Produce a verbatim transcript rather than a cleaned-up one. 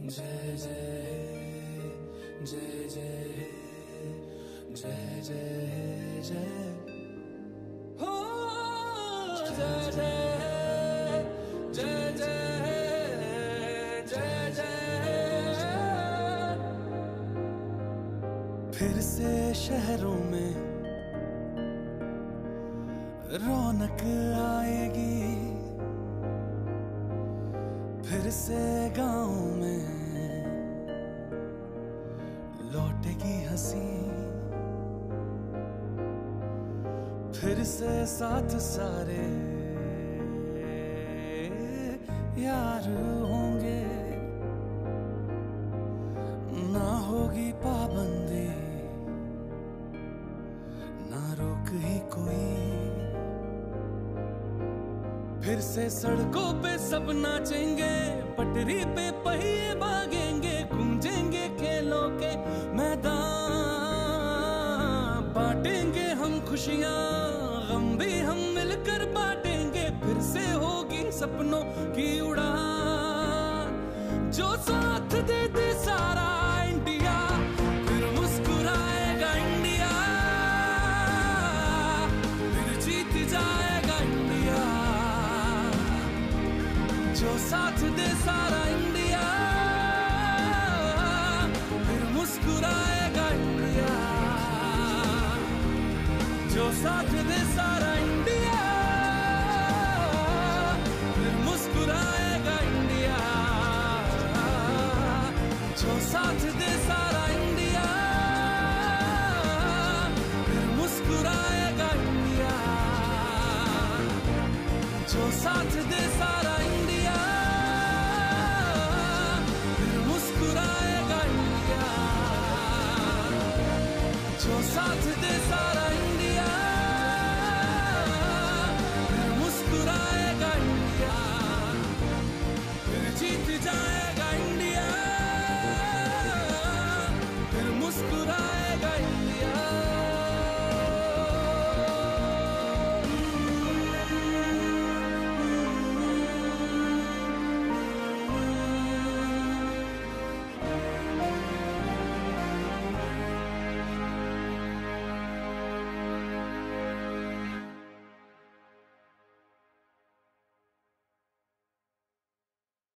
जय जय जय जय जय जय जय हो जय जय जय जय जय जय। फिर से शहरों में रौनक आएगी, फिर से गाँव में लौटेगी हंसी, फिर से साथ सारे यार होंगे, ना होगी पाबंदी ना रोक ही कोई, फिर से सड़कों पे सब नाचेंगे, पटरी पे पहिए भागेंगे, गूंजेंगे खेलों के मैदान, बांटेंगे हम खुशियां गम भी हम मिलकर बांटेंगे, फिर से होगी सपनों की उड़ान, जो साथ दे दे सारा इंडिया, फिर मुस्कुराएगा इंडिया, फिर जीत जाएगा इंडिया, जो साथ दे सारा इंडिया, फिर मुस्कुराएगा इंडिया, जो साथ दे सारा इंडिया, फिर मुस्कुराएगा इंडिया, जो साथ दे सारा इंडिया, फिर मुस्कुराएगा इंडिया, जो साथ दे सारा इंडिया, फिर मुस्कुराएगा इंडिया, जो साथ दे सारा इंडिया, फिर मुस्कुराएगा इंडिया, फिर जीत जाएगा इंडिया, फिर मुस्कुराएगा इंडिया।